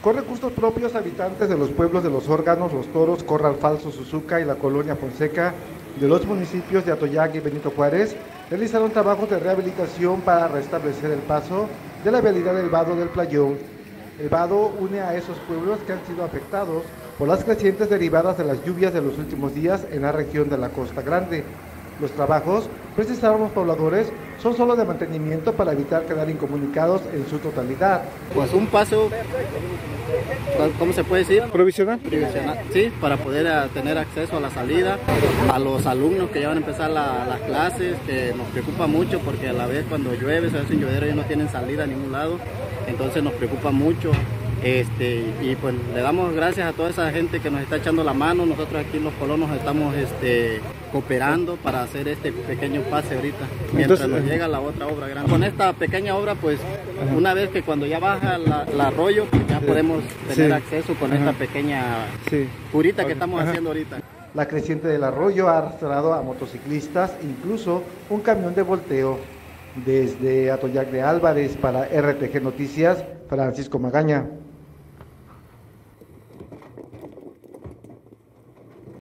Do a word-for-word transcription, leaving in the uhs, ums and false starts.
Con recursos propios, habitantes de los pueblos de Los Órganos, Los Toros, Corral Falso, Suzuca y la colonia Fonseca de los municipios de Atoyac y Benito Juárez realizaron trabajos de rehabilitación para restablecer el paso de la vialidad del vado del Playón. El vado une a esos pueblos que han sido afectados por las crecientes derivadas de las lluvias de los últimos días en la región de la Costa Grande. Los trabajos, precisaron los pobladores, son solo de mantenimiento para evitar quedar incomunicados en su totalidad. Pues un paso, ¿cómo se puede decir? ¿Provisional? Provisional, sí, para poder a, tener acceso a la salida, a los alumnos que ya van a empezar la, las clases, que nos preocupa mucho porque a la vez cuando llueve, se hace un llovedero y no tienen salida a ningún lado, entonces nos preocupa mucho. Este, y pues le damos gracias a toda esa gente que nos está echando la mano. Nosotros aquí en Los Colonos estamos este, cooperando para hacer este pequeño pase ahorita, mientras Entonces, nos llega la otra obra grande. Con esta pequeña obra, pues ajá. una vez que cuando ya baja la, el arroyo, pues, ya sí. podemos tener sí. acceso con ajá. esta pequeña sí. curita que estamos ajá. haciendo ahorita. La creciente del arroyo ha arrastrado a motociclistas, incluso un camión de volteo. Desde Atoyac de Álvarez para R T G Noticias, Francisco Magaña.